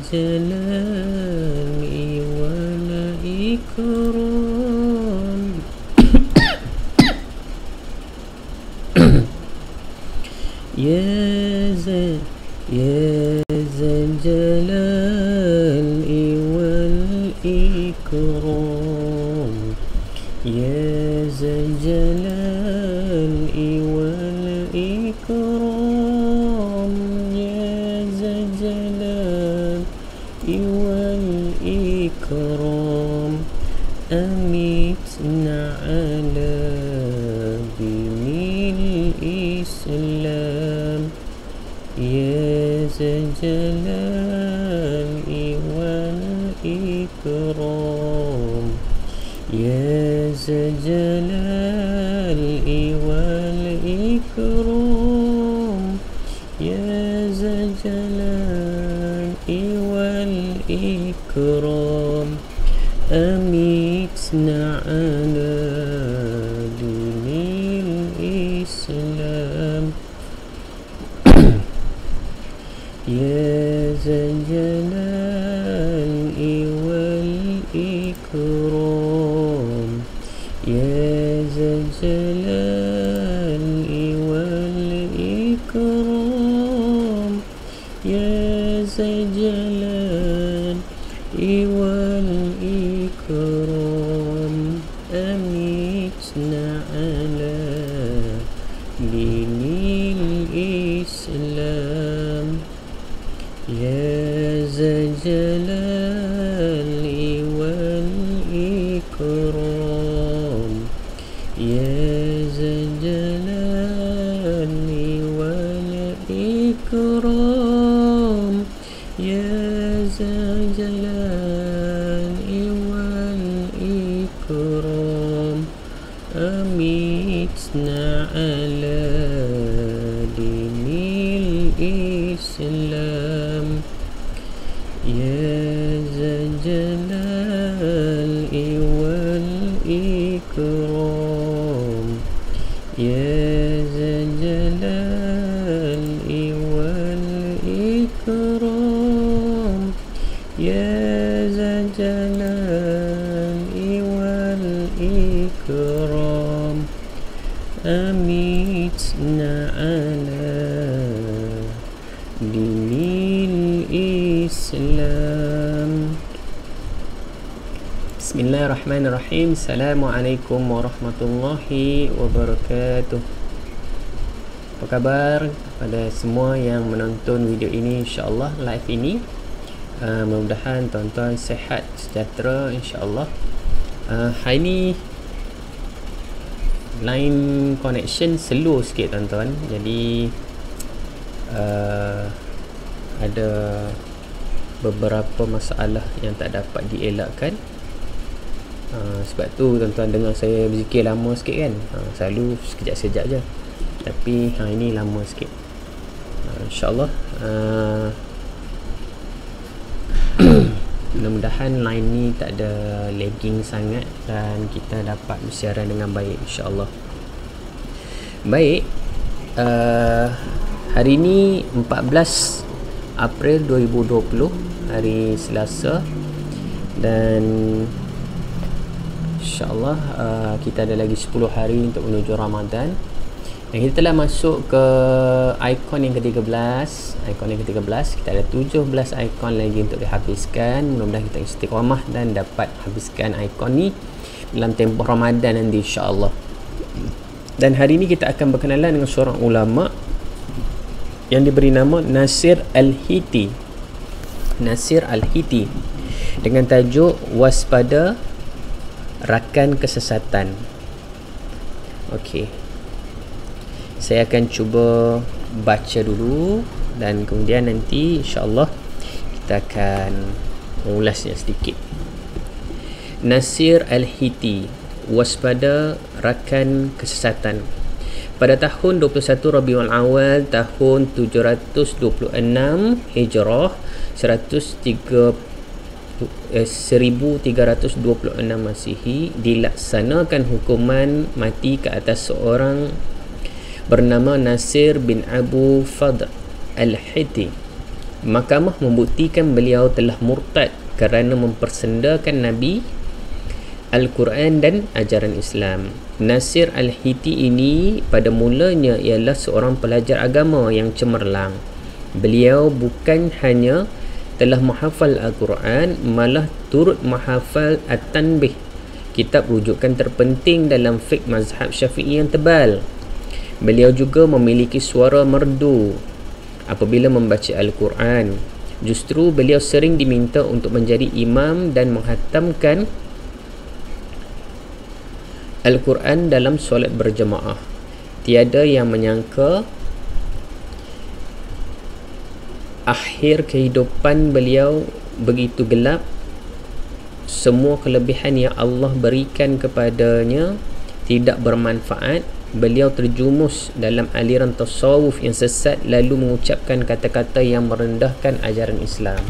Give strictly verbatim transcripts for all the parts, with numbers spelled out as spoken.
الجلال والإكرام يا ذا يا ذا الجلال والإكرام يا ذا الجلال والإكرام يا ذا الجلال والإكرام أمتنا على دين الإسلام يا ذا الجلال والإكرام يا ذا الجلال والإكرام يا ذا الجلال والإكرام أمتنا على دين الإسلام يا ذا الجلال والإكرام يا ذا الجلال والإكرام يا ذا الجلال والإكرام أمتنا على دين الإسلام يا ذا الجلال والإكرام يا ذا الجلال والإكرام يا ذا الجلال والإكرام أمتنا على دين الإسلام يا ذا الجلال والإكرام يا ذا الجلال والإكرام يا ذا الجلال والإكرام أمتنا على دين الإسلام. Bismillahirrahmanirrahim. Assalamualaikum warahmatullahi wabarakatuh. Apa khabar pada semua yang menonton video ini, insyaAllah live ini. uh, Mudah-mudahan tuan-tuan sihat, sejahtera, insyaAllah. uh, Hari ini line connection slow sikit tuan-tuan. Jadi uh, ada beberapa masalah yang tak dapat dielakkan. Uh, sebab tu tuan-tuan dengar saya berzikir lama sikit kan. uh, Selalu sekejap-sekejap je, tapi hari ni lama sikit. uh, InsyaAllah uh, mudah-mudahan line ni tak ada lagging sangat dan kita dapat bersiaran dengan baik, insyaAllah. Baik, uh, hari ni empat belas April dua ribu dua puluh, hari Selasa, dan insyaAllah uh, kita ada lagi sepuluh hari untuk menuju Ramadan. Dan kita telah masuk ke ikon yang ke tiga belas. Ikon yang ke tiga belas, kita ada tujuh belas ikon lagi untuk dihabiskan. Mudah-mudahan kita istiqamah dan dapat habiskan ikon ni dalam tempoh Ramadan nanti, insyaAllah. Dan hari ini kita akan berkenalan dengan seorang ulama yang diberi nama Nasir Al-Hiti. Nasir Al-Hiti dengan tajuk Waspada Rakan Kesesatan. Okey, saya akan cuba baca dulu dan kemudian nanti insyaAllah kita akan mengulasnya sedikit. Nasir Al-Hiti, Waspada Rakan Kesesatan. Pada tahun dua puluh satu Rabiul Awal tahun tujuh ratus dua puluh enam Hijrah, seribu tiga ratus dua puluh enam Masihi, dilaksanakan hukuman mati ke atas seorang bernama Nasir bin Abu Fadl Al-Hiti Mahkamah membuktikan beliau telah murtad kerana mempersendakan Nabi, Al-Quran dan ajaran Islam. Nasir Al-Hiti ini pada mulanya ialah seorang pelajar agama yang cemerlang. Beliau bukan hanya telah menghafal Al-Quran, malah turut menghafal At-Tanbih, kitab rujukan terpenting dalam fiqh mazhab Syafi'i yang tebal. Beliau juga memiliki suara merdu apabila membaca Al-Quran. Justru beliau sering diminta untuk menjadi imam dan menghatamkan Al-Quran dalam solat berjemaah. Tiada yang menyangka akhir kehidupan beliau begitu gelap. Semua kelebihan yang Allah berikan kepadanya tidak bermanfaat. Beliau terjumus dalam aliran tasawuf yang sesat, lalu mengucapkan kata-kata yang merendahkan ajaran Islam.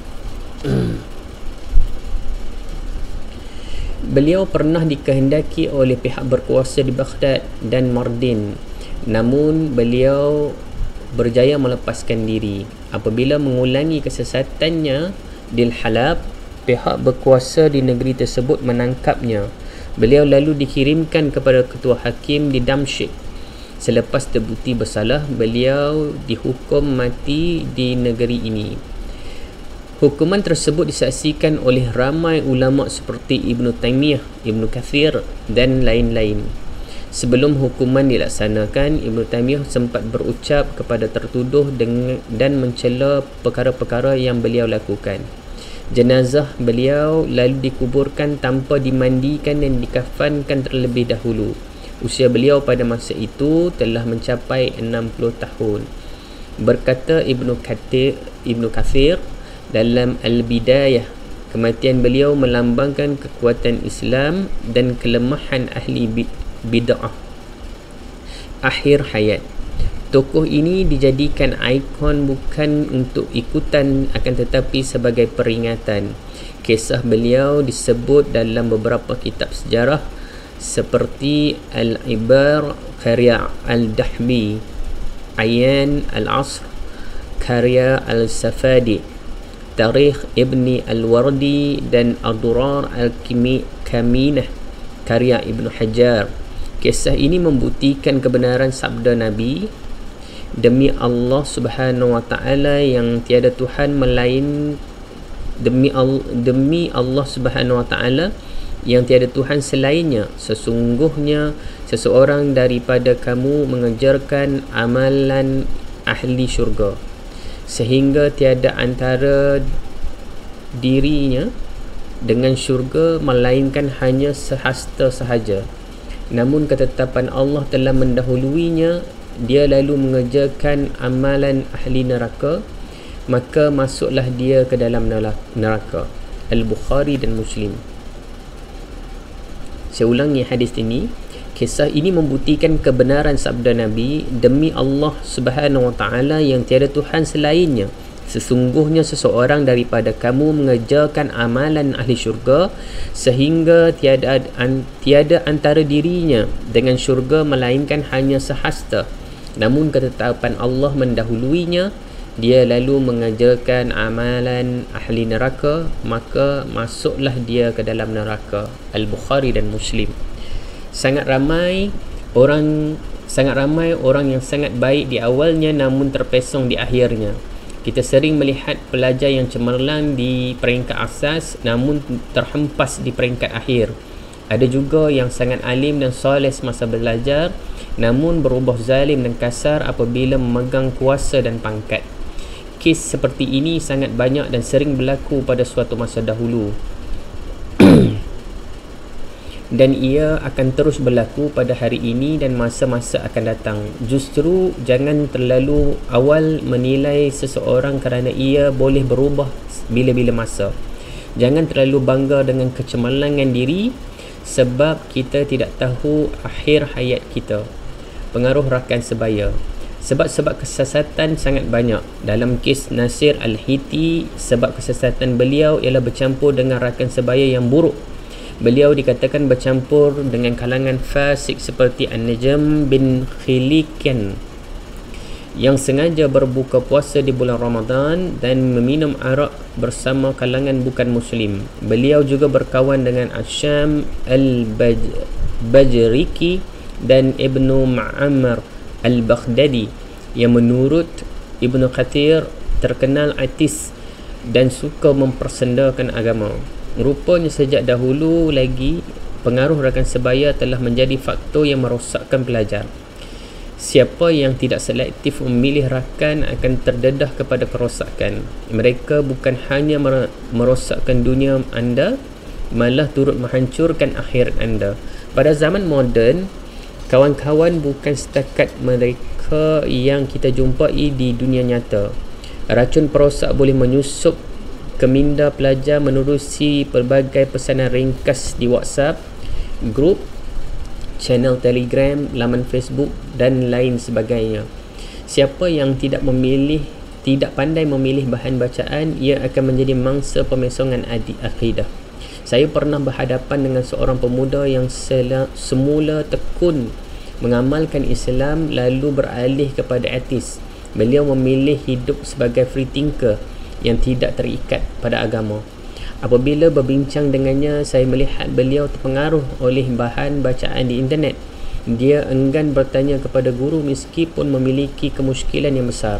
Beliau pernah dikehendaki oleh pihak berkuasa di Baghdad dan Mardin, namun beliau berjaya melepaskan diri. Apabila mengulangi kesesatannya di Halab, pihak berkuasa di negeri tersebut menangkapnya. Beliau lalu dikirimkan kepada ketua hakim di Damsyik. Selepas terbukti bersalah, beliau dihukum mati di negeri ini. Hukuman tersebut disaksikan oleh ramai ulama seperti Ibn Taymiyah, Ibn Kathir dan lain-lain. Sebelum hukuman dilaksanakan, Ibn Taymiyah sempat berucap kepada tertuduh dengan, dan mencela perkara-perkara yang beliau lakukan. Jenazah beliau lalu dikuburkan tanpa dimandikan dan dikafankan terlebih dahulu. Usia beliau pada masa itu telah mencapai enam puluh tahun. Berkata Ibn Kathir, Ibn Kathir dalam Al-Bidayah, kematian beliau melambangkan kekuatan Islam dan kelemahan ahli bid'ah akhir hayat. Tokoh ini dijadikan ikon bukan untuk ikutan, akan tetapi sebagai peringatan. Kisah beliau disebut dalam beberapa kitab sejarah seperti Al-Ibar karya Al-Dahbi, Ayan Al-Asr karya Al-Safadi, Tarikh Ibni Al-Wardi dan Ad-Durar Al-Kaminah karya Ibn Hajar. Kisah ini membuktikan kebenaran sabda Nabi, demi Allah Subhanahu wa taala yang tiada Tuhan melain demi Allah, demi Allah Subhanahu wa taala yang tiada Tuhan selainnya, sesungguhnya seseorang daripada kamu mengejarkan amalan ahli syurga sehingga tiada antara dirinya dengan syurga melainkan hanya sehasta sahaja. Namun ketetapan Allah telah mendahuluinya. Dia lalu mengerjakan amalan ahli neraka, maka masuklah dia ke dalam neraka. Al-Bukhari dan Muslim. Saya ulangi hadis ini. Kisah ini membuktikan kebenaran sabda Nabi, demi Allah Subhanahu wa taala yang tiada Tuhan selainnya, sesungguhnya seseorang daripada kamu mengerjakan amalan ahli syurga sehingga tiada an, tiada antara dirinya dengan syurga melainkan hanya sehasta. Namun ketetapan Allah mendahuluinya. Dia lalu mengajarkan amalan ahli neraka, maka masuklah dia ke dalam neraka. Al-Bukhari dan Muslim. Sangat ramai orang sangat ramai orang yang sangat baik di awalnya namun terpesong di akhirnya. Kita sering melihat pelajar yang cemerlang di peringkat asas namun terhempas di peringkat akhir. Ada juga yang sangat alim dan soleh semasa belajar namun berubah zalim dan kasar apabila memegang kuasa dan pangkat. Kes seperti ini sangat banyak dan sering berlaku pada suatu masa dahulu dan ia akan terus berlaku pada hari ini dan masa-masa akan datang. Justru jangan terlalu awal menilai seseorang kerana ia boleh berubah bila-bila masa. Jangan terlalu bangga dengan kecemerlangan diri sebab kita tidak tahu akhir hayat kita. Pengaruh rakan sebaya. Sebab-sebab kesesatan sangat banyak. Dalam kes Nasir Al-Hiti, sebab kesesatan beliau ialah bercampur dengan rakan sebaya yang buruk. Beliau dikatakan bercampur dengan kalangan fasik seperti An-Najm bin Khilikan yang sengaja berbuka puasa di bulan Ramadan dan meminum arak bersama kalangan bukan muslim. Beliau juga berkawan dengan Asyam Al-Bajriki dan Ibnu Ma'amar Al-Baghdadi yang menurut Ibnu Kathir terkenal atis dan suka mempersendakan agama. Rupanya sejak dahulu lagi pengaruh rakan sebaya telah menjadi faktor yang merosakkan pelajar. Siapa yang tidak selektif memilih rakan akan terdedah kepada kerosakan. Mereka bukan hanya merosakkan dunia anda, malah turut menghancurkan akhirat anda. Pada zaman moden, kawan-kawan bukan setakat mereka yang kita jumpai di dunia nyata. Racun perosak boleh menyusup ke minda pelajar menerusi pelbagai pesanan ringkas di WhatsApp, grup, channel Telegram, laman Facebook dan lain sebagainya. Siapa yang tidak memilih, tidak pandai memilih bahan bacaan, ia akan menjadi mangsa pemesongan adi akidah. Saya pernah berhadapan dengan seorang pemuda yang sela, semula tekun mengamalkan Islam lalu beralih kepada ateis. Beliau memilih hidup sebagai free thinker yang tidak terikat pada agama. Apabila berbincang dengannya, saya melihat beliau terpengaruh oleh bahan bacaan di internet. Dia enggan bertanya kepada guru meskipun memiliki kemusykilan yang besar.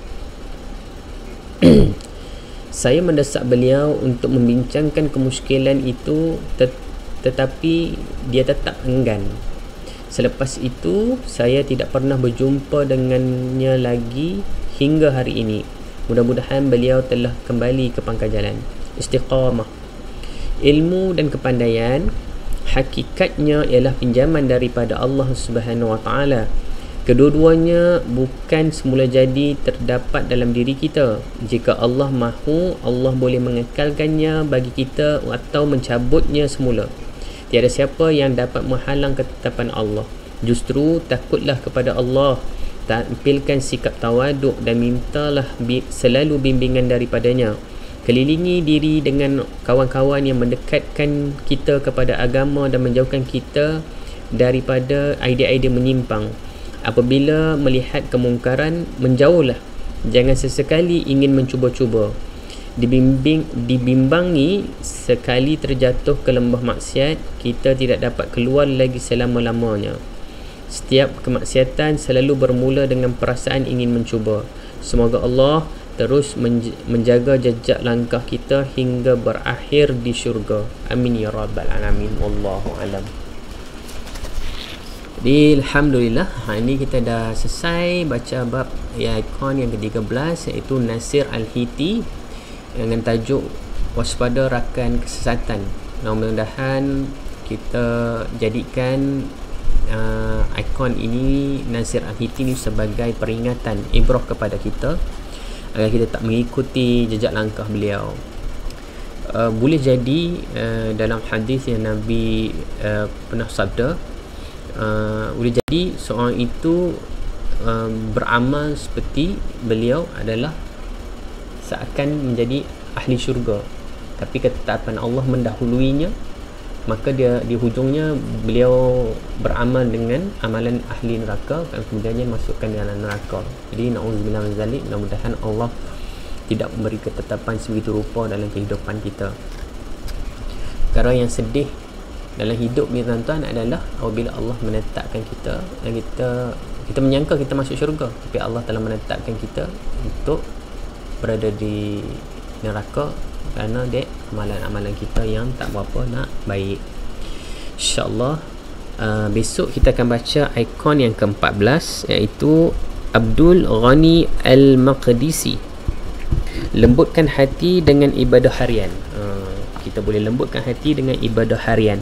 Saya mendesak beliau untuk membincangkan kemusykilan itu, tet- tetapi dia tetap enggan. Selepas itu, saya tidak pernah berjumpa dengannya lagi hingga hari ini. Mudah-mudahan beliau telah kembali ke pangkal jalan. Istiqamah. Ilmu dan kepandaian hakikatnya ialah pinjaman daripada Allah Subhanahu Wa Taala. Kedua-duanya bukan semula jadi terdapat dalam diri kita. Jika Allah mahu, Allah boleh mengekalkannya bagi kita atau mencabutnya semula. Tiada siapa yang dapat menghalang ketetapan Allah. Justru takutlah kepada Allah, tampilkan sikap tawaduk dan mintalah bi- selalu bimbingan daripadanya. Kelilingi diri dengan kawan-kawan yang mendekatkan kita kepada agama dan menjauhkan kita daripada idea-idea menyimpang. Apabila melihat kemungkaran, menjauhlah. Jangan sesekali ingin mencuba-cuba. Dibimbing, dibimbangi sekali terjatuh ke lembah maksiat, kita tidak dapat keluar lagi selama-lamanya. Setiap kemaksiatan selalu bermula dengan perasaan ingin mencuba. Semoga Allah terus menj- menjaga jejak langkah kita hingga berakhir di syurga. Amin ya rabbal alamin. Wallahu alam. Jadi alhamdulillah, ha, ini kita dah selesai baca bab ya, ikon yang ke tiga belas, iaitu Nasir Al-Hiti dengan tajuk waspada rakan kesesatan. Mudah-mudahan kita jadikan uh, ikon ini, Nasir Al-Hiti ini sebagai peringatan, ibrah kepada kita agar kita tak mengikuti jejak langkah beliau. Uh, boleh jadi uh, dalam hadis yang Nabi uh, pernah sabda, uh, boleh jadi seorang itu uh, beramal seperti beliau adalah seakan menjadi ahli syurga, tapi ketetapan Allah mendahuluinya, maka dia di hujungnya beliau beramal dengan amalan ahli neraka dan kemudiannya masukkan dalam neraka. Jadi na'udzubillah min zalik, mudah-mudahan Allah tidak memberi ketetapan sebegitu rupa dalam kehidupan kita. Perkara yang sedih dalam hidup ni tuan-tuan adalah apabila Allah menetapkan kita dan kita kita menyangka kita masuk syurga, tapi Allah telah menetapkan kita untuk berada di neraka kerana dek amalan-amalan kita yang tak berapa nak baik. InsyaAllah uh, besok kita akan baca ikon yang ke empat belas, iaitu Abdul Ghani Al-Maqdisi, lembutkan hati dengan ibadah harian. uh, Kita boleh lembutkan hati dengan ibadah harian.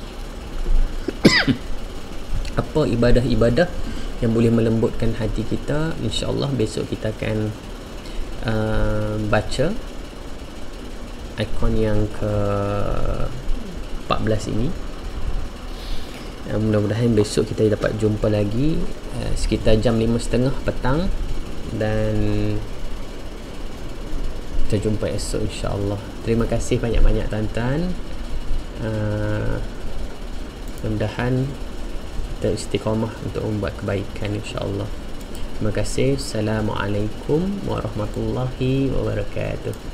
Apa ibadah-ibadah yang boleh melembutkan hati kita? InsyaAllah besok kita akan uh, baca ikon yang ke empat belas ini. uh, Mudah-mudahan besok kita dapat jumpa lagi uh, sekitar jam lima tiga puluh petang, dan kita jumpa esok insyaAllah. Terima kasih banyak-banyak tuan-tuan. uh, Mudah-mudahan kita istiqamah untuk membuat kebaikan insyaAllah. Terima kasih. Assalamualaikum warahmatullahi wabarakatuh.